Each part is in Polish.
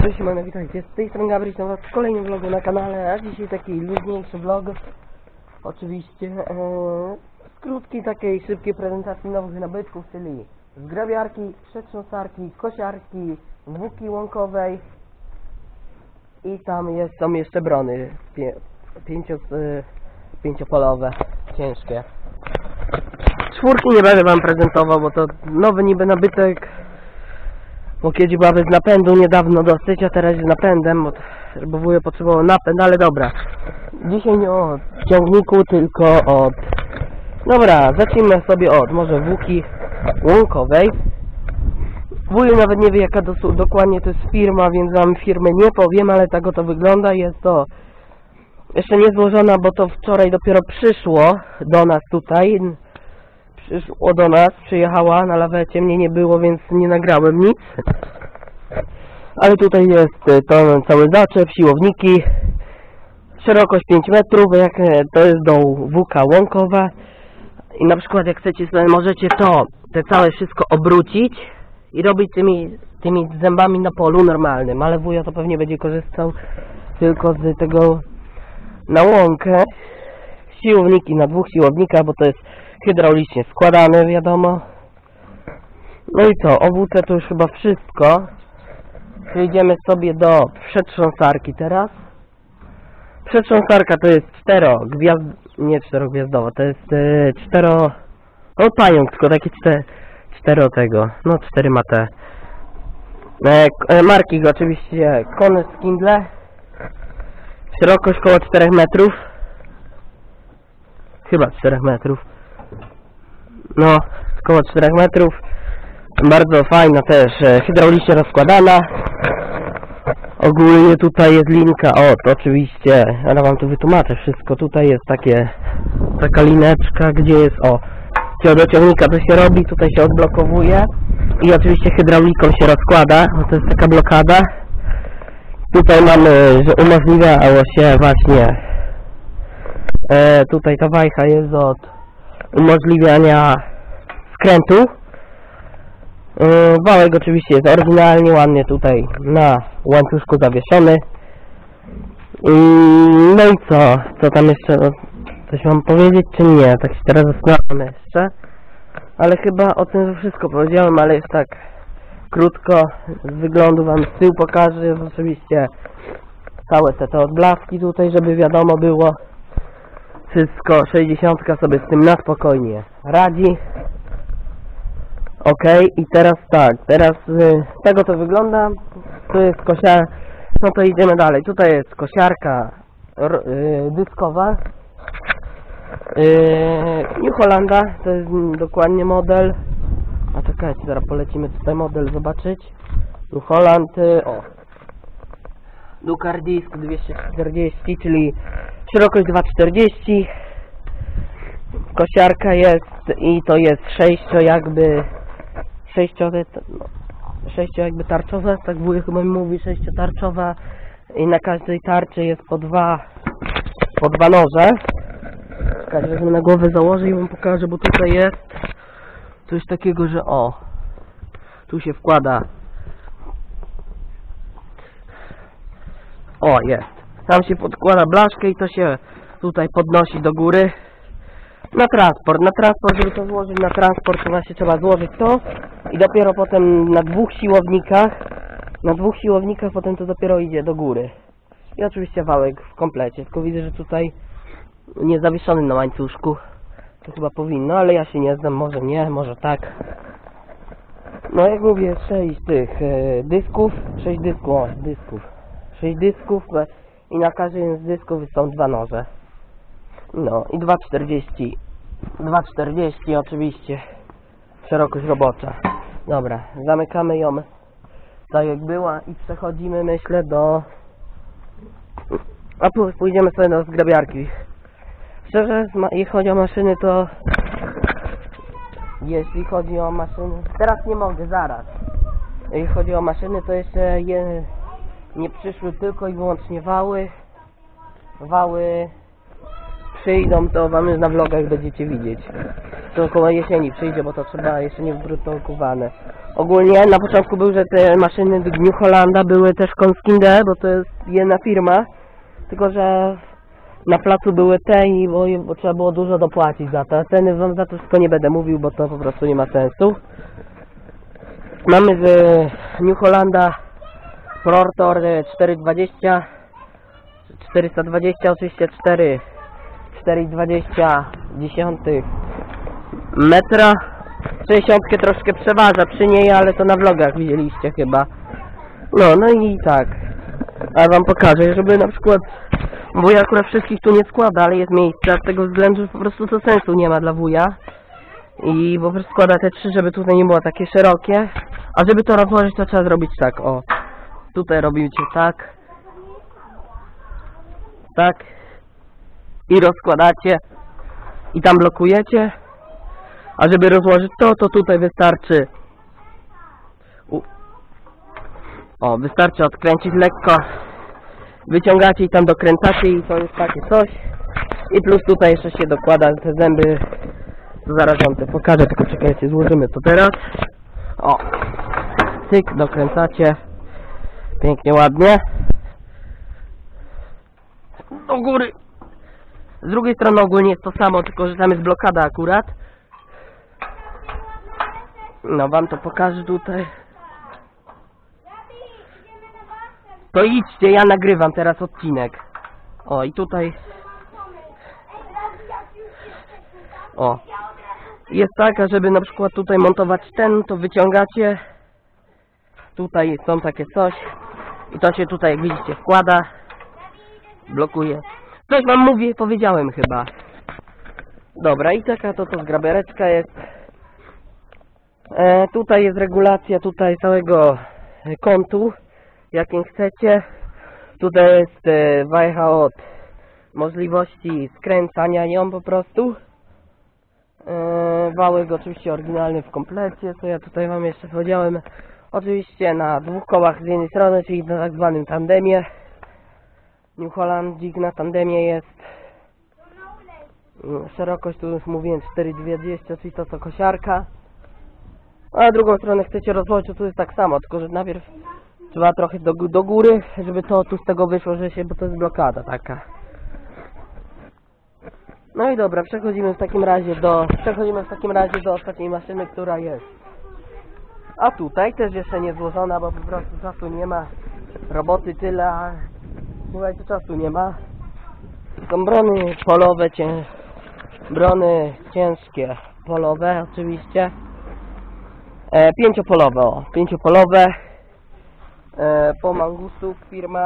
Cześć, witajcie, z tej strony Gabryś, na was w kolejnym vlogu na kanale, a dzisiaj taki luźniejszy vlog. Oczywiście z krótkiej takiej szybkiej prezentacji nowych nabytków, czyli zgrabiarki, przetrząsarki, kosiarki, włóki łąkowej i tam są jeszcze brony pięciopolowe, ciężkie. Czwórki nie będę wam prezentował, bo to nowy niby nabytek. Bo kiedyś była bez napędu niedawno dosyć, a teraz jest napędem, bo wujo potrzebował napęd, ale dobra. Dzisiaj nie o ciągniku, tylko od... Dobra, zacznijmy sobie od może włóki łąkowej. Wujo nawet nie wie jaka dokładnie to jest firma, więc wam firmy nie powiem, ale tak oto wygląda. Jest to jeszcze nie złożona, bo to wczoraj dopiero przyszło do nas tutaj. Przyszło do nas, przyjechała na lawecie, mnie nie było, więc nie nagrałem nic. Ale tutaj jest to cały zaczep, siłowniki, szerokość 5 metrów, jak to jest do włóka łąkowa. I na przykład jak chcecie sobie, możecie te całe wszystko obrócić i robić tymi zębami na polu normalnym, ale wuja to pewnie będzie korzystał tylko z tego na łąkę. Siłowniki na 2 siłownikach, bo to jest hydraulicznie składane, wiadomo. No i co, o włóce to już chyba wszystko. Przejdziemy sobie do przetrząsarki teraz. Przetrząsarka to jest nie czterogwiazdowa, to jest no pająk, tylko takie 4 ma te marki oczywiście Kone Skindle. Szerokość około 4 metrów. Chyba 4 metrów. No, około 4 metrów. Bardzo fajna też, hydraulicznie rozkładana. Ogólnie tutaj jest linka, oczywiście, ale wam tu wytłumaczę wszystko. Tutaj jest taka lineczka, gdzie jest, do ciągnika to się robi, tutaj się odblokowuje. I oczywiście hydrauliką się rozkłada, to jest taka blokada. Tutaj mamy, że umożliwiało się właśnie, tutaj ta wajcha jest od umożliwiania skrętu. Wałek oczywiście jest oryginalnie, ładnie tutaj na łańcuszku zawieszony. No i co tam jeszcze, coś mam powiedzieć czy nie, tak się teraz zastanawiam jeszcze. Ale chyba o tym wszystko powiedziałem, ale jest tak krótko, z wyglądu wam z tyłu pokażę. Jest oczywiście całe te odblaski tutaj, żeby wiadomo było. Wszystko, 60 sobie z tym na spokojnie radzi. Ok, i teraz tak, z tego to wygląda, tu jest kosiarka, no to idziemy dalej, tutaj jest kosiarka dyskowa, New Hollanda, to jest dokładnie model, a czekajcie, zaraz polecimy tutaj model zobaczyć, New Holland, Ducardisc 240, czyli szerokość 240, kosiarka jest i to jest 6 jakby tarczowa, tak wujek chyba mi mówi, 6-tarczowa i na każdej tarczy jest po dwa noże. Czekajcie, że na głowę założę i wam pokażę, bo tutaj jest coś takiego, że tu się wkłada, jest, tam się podkłada blaszkę i to się tutaj podnosi do góry. Na transport, żeby to złożyć na transport, to właśnie trzeba złożyć to i dopiero potem na 2 siłownikach potem to dopiero idzie do góry. I oczywiście wałek w komplecie, tylko widzę, że tutaj nie zawieszony na łańcuszku. To chyba powinno, ale ja się nie znam, może nie, może tak. No jak mówię, 6 tych dysków, 6 dysków i na każdym z dysków są 2 noże. No i 2,40 oczywiście szerokość robocza. Dobra, zamykamy ją tak jak była i przechodzimy, myślę, pójdziemy sobie do zgrabiarki. Szczerze, jeśli chodzi o maszyny, to teraz nie mogę, zaraz. Jeśli chodzi o maszyny, to jeszcze nie przyszły tylko i wyłącznie wały przyjdą, to wam już na vlogach będziecie widzieć. to około jesieni przyjdzie, bo to trzeba jeszcze nie wbrutokowane. Ogólnie na początku był, że te maszyny New Hollanda były też Konskinde, bo to jest jedna firma, tylko że na placu były te i bo trzeba było dużo dopłacić za to. Ceny wam za to wszystko nie będę mówił, bo to po prostu nie ma sensu. Mamy z New Hollanda Protor 420, 420 oczywiście 4,20 metra. 60 troszkę przeważa przy niej, ale to na vlogach widzieliście chyba. No i tak. A wam pokażę, żeby na przykład, bo ja akurat wszystkich tu nie składa, ale jest miejsce, z tego względu, że po prostu to sensu nie ma dla wuja. I po prostu składa te trzy, żeby tutaj nie było takie szerokie. A żeby to rozłożyć, to trzeba zrobić tak, o. Tutaj robicie tak. Tak. I rozkładacie. I tam blokujecie. A żeby rozłożyć to tutaj wystarczy. Wystarczy odkręcić lekko. Wyciągacie i tam dokręcacie i to jest takie coś. I plus tutaj jeszcze się dokłada te zęby. To zaraz wam to pokażę, tylko czekajcie, złożymy to teraz. O! Cyk, dokręcacie. Pięknie, ładnie. Do góry. Z drugiej strony ogólnie jest to samo, tylko że tam jest blokada akurat. No wam to pokażę tutaj. To idźcie, ja nagrywam teraz odcinek. O, i tutaj. O. Jest taka, żeby na przykład tutaj montować ten, to wyciągacie. Tutaj są takie coś. I to się tutaj, jak widzicie, wkłada. Blokuje. Coś wam mówię, powiedziałem chyba. Dobra, i taka to zgrabereczka jest. Tutaj jest regulacja tutaj całego kątu, jakim chcecie. Tutaj jest wajcha od możliwości skręcania nią po prostu. Wałek oczywiście oryginalny w komplecie, co ja tutaj wam jeszcze powiedziałem. Oczywiście na dwóch kołach z jednej strony, czyli na tak zwanym tandemie. New Hollandzik na tandemie jest. Szerokość tu już mówiłem 4,20, czyli to kosiarka. A na drugą stronę chcecie rozłożyć, to tu jest tak samo, tylko że najpierw trzeba trochę do góry, żeby to tu z tego wyszło, że się, bo to jest blokada taka. No i dobra, przechodzimy w takim razie do ostatniej maszyny, która jest. A tutaj też jeszcze nie złożona, bo po prostu czasu nie ma. Roboty tyle, a słuchajcie, czasu nie ma. Są brony polowe, brony ciężkie, polowe oczywiście. Pięciopolowe. Po Mangustuk firma.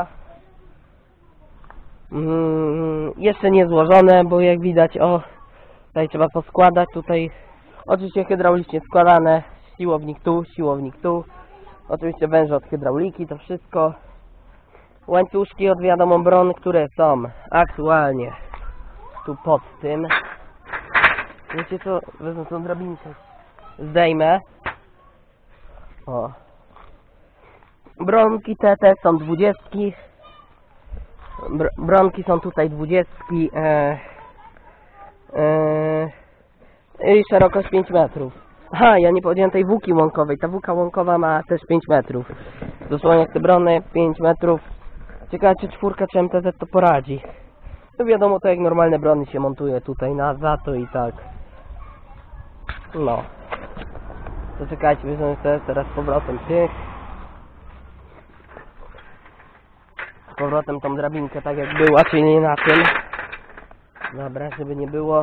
Jeszcze nie złożone, bo jak widać, tutaj trzeba poskładać, tutaj oczywiście hydraulicznie składane, siłownik tu, oczywiście węże od hydrauliki, to wszystko, łańcuszki od wiadomą bron, które są aktualnie tu pod tym. Wiecie co, wezmę tą drabinkę, zdejmę. O. Bronki te są 20. Bronki są tutaj 20. I szerokość 5 metrów. Aha, ja nie powiedziałem tej włóki łąkowej. Ta włóka łąkowa ma też 5 metrów. Dosłownie te brony 5 metrów. Ciekawe, czy czwórka czy MTZ to poradzi. No wiadomo, to jak normalne brony się montuje tutaj za to i tak. No. To czekajcie, bierzemy teraz z powrotem z powrotem tą drabinkę tak jak była, czyli nie na tym. Dobra, żeby nie było.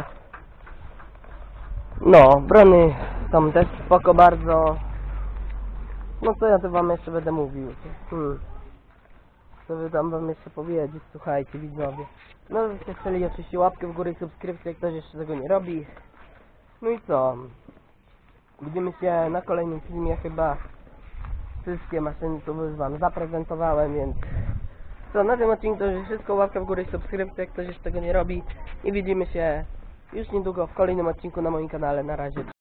No, brony są też spoko bardzo. No co ja tu wam jeszcze będę mówił? Co by tam wam jeszcze powiedzieć? Słuchajcie, widzowie. No, żebyście chcieli oczywiście łapkę w górę i subskrypcję, jak ktoś jeszcze tego nie robi. No i co? Widzimy się na kolejnym filmie chyba. Wszystkie maszyny tu już wam zaprezentowałem, więc co, na tym odcinku to już wszystko, łapka w górę i subskrypcja, jak ktoś jeszcze tego nie robi. I widzimy się już niedługo w kolejnym odcinku na moim kanale. Na razie.